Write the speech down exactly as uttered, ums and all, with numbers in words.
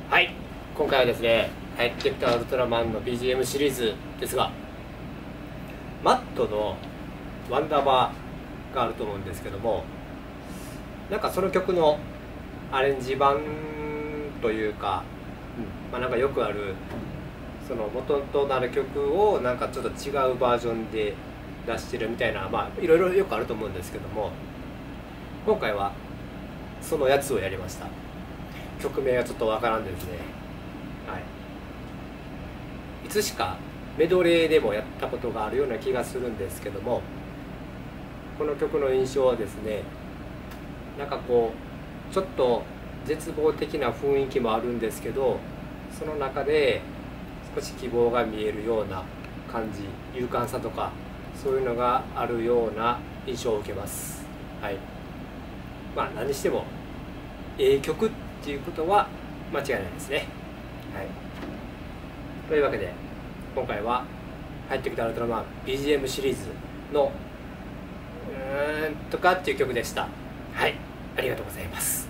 はい、今回はですね、入ってきたウルトラマンの ビージーエム シリーズですが、マットのワンダーバーがあると思うんですけども、なんかその曲のアレンジ版というか、うんまあ、なんかよくあるその元となる曲をなんかちょっと違うバージョンで出してるみたいな、まあいろいろよくあると思うんですけども、今回はそのやつをやりました。曲名がちょっとわからんですね。はい、いつしかメドレーでもやったことがあるような気がするんですけども、この曲の印象はですね、なんかこうちょっと絶望的な雰囲気もあるんですけど、その中で少し希望が見えるような感じ、勇敢さとかそういうのがあるような印象を受けます。はい、まあ何してもええ曲っていうことは間違いないですね。はい、というわけで今回は入ってきたウルトラマン ビージーエム シリーズのうーんとかっていう曲でした。はい、ありがとうございます。